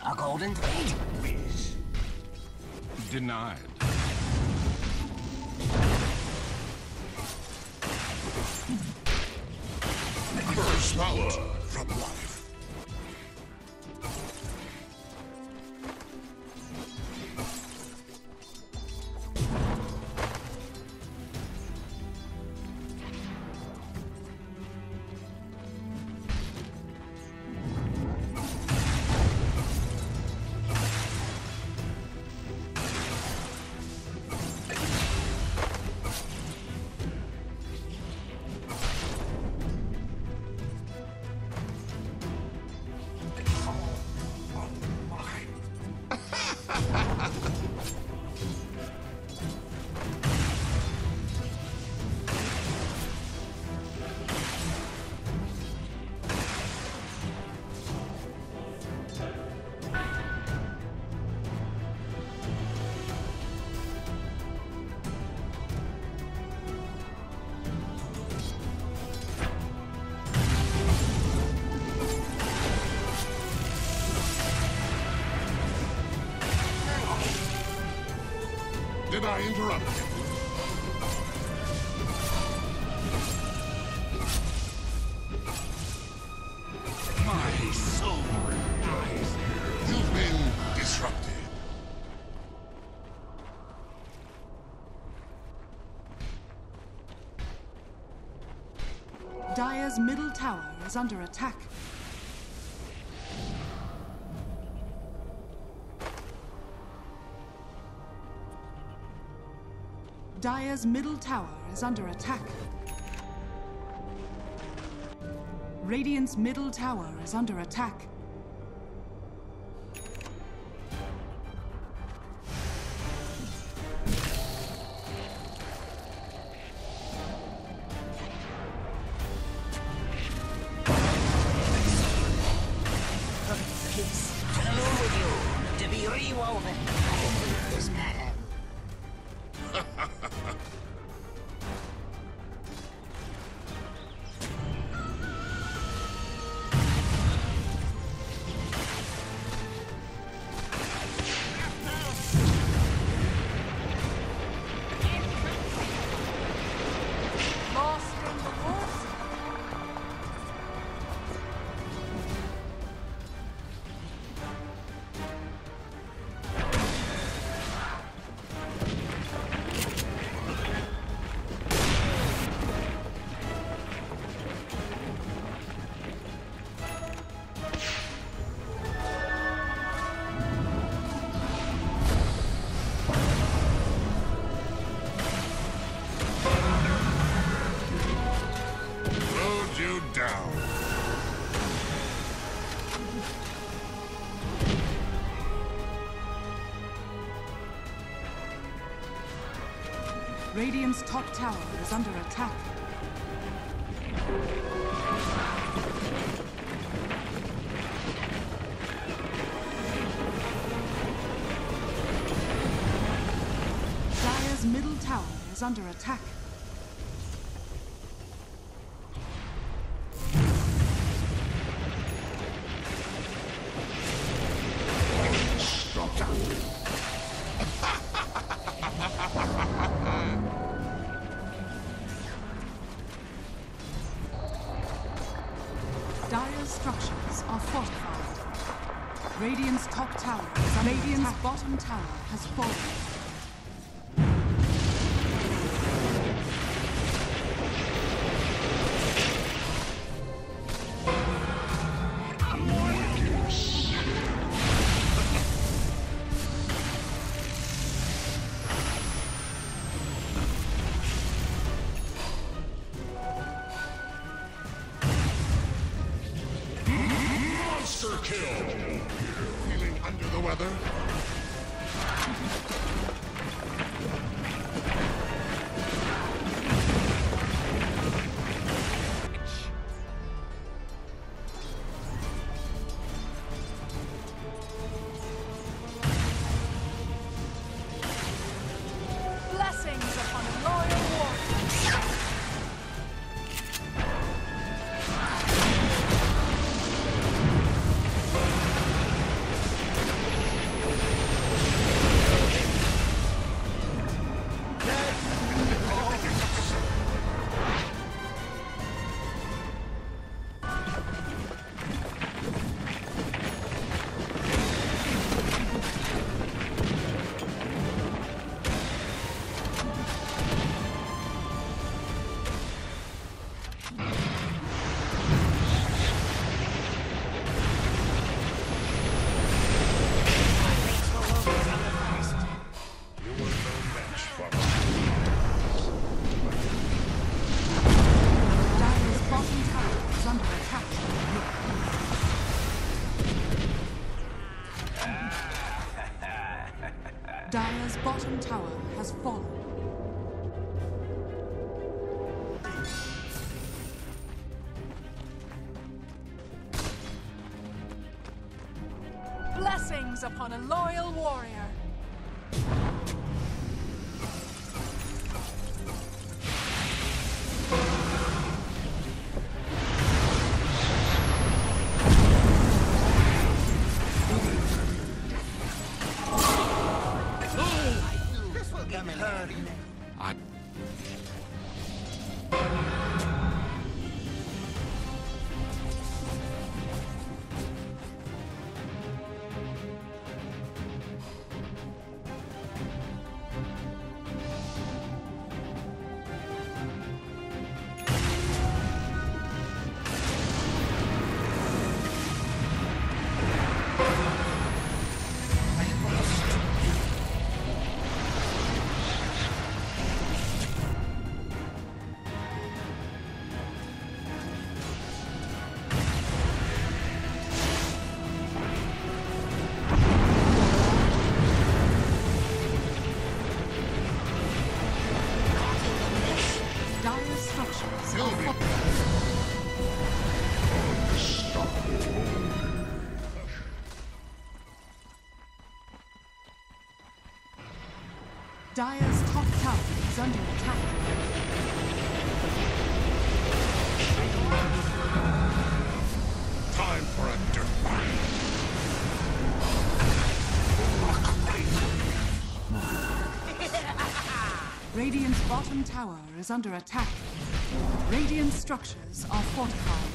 A golden blade. Denied. Burst out from life. Did I interrupt you? My soul dies here. You've been disrupted. Dire's middle tower is under attack. Dire's middle tower is under attack. Radiant's middle tower is under attack. Peace to the moon with you, to be rewoven by this pattern. Down. Radiant's top tower is under attack. Dire's middle tower is under attack. Dire's structures are fortified. Radiant's top tower is under Radiant's bottom tower has fallen. Kill. Feeling under the weather? Blessings upon a loyal warrior. Dire's bottom tower has fallen. Blessings upon a loyal warrior. Dire's top tower is under attack. Time for a dirt fight. Radiant's bottom tower is under attack. Radiant structures are fortified.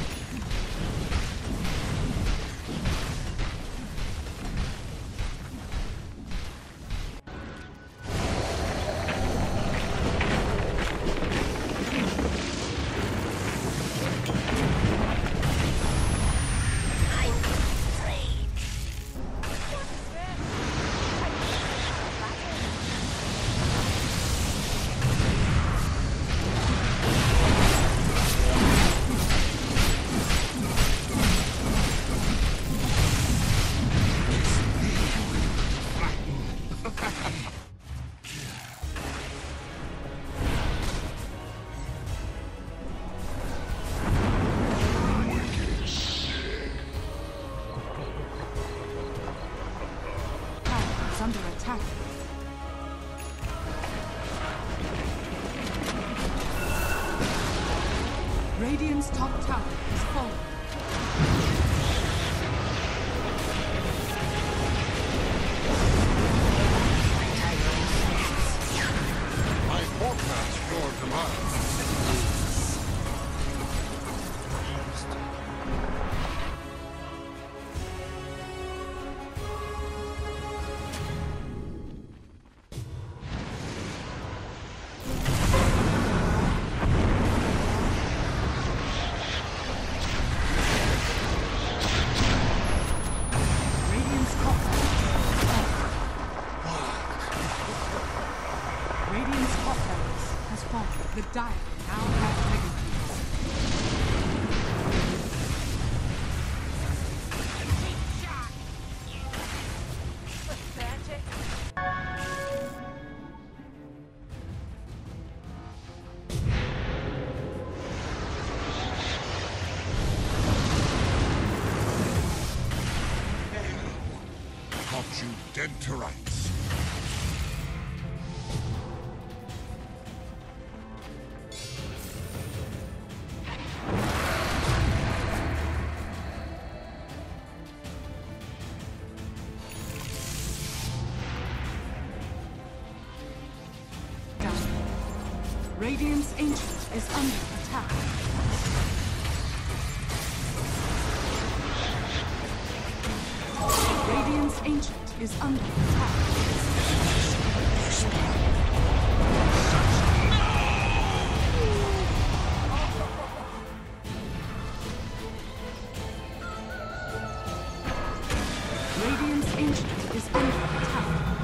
Under attack. Radiant's top tower has fallen. I forecast your demise. The Dire now have legacies. Pathetic. Caught you dead to rights. Radiant's Ancient is under attack. Radiant's Ancient is under attack. Radiant's Ancient is under attack.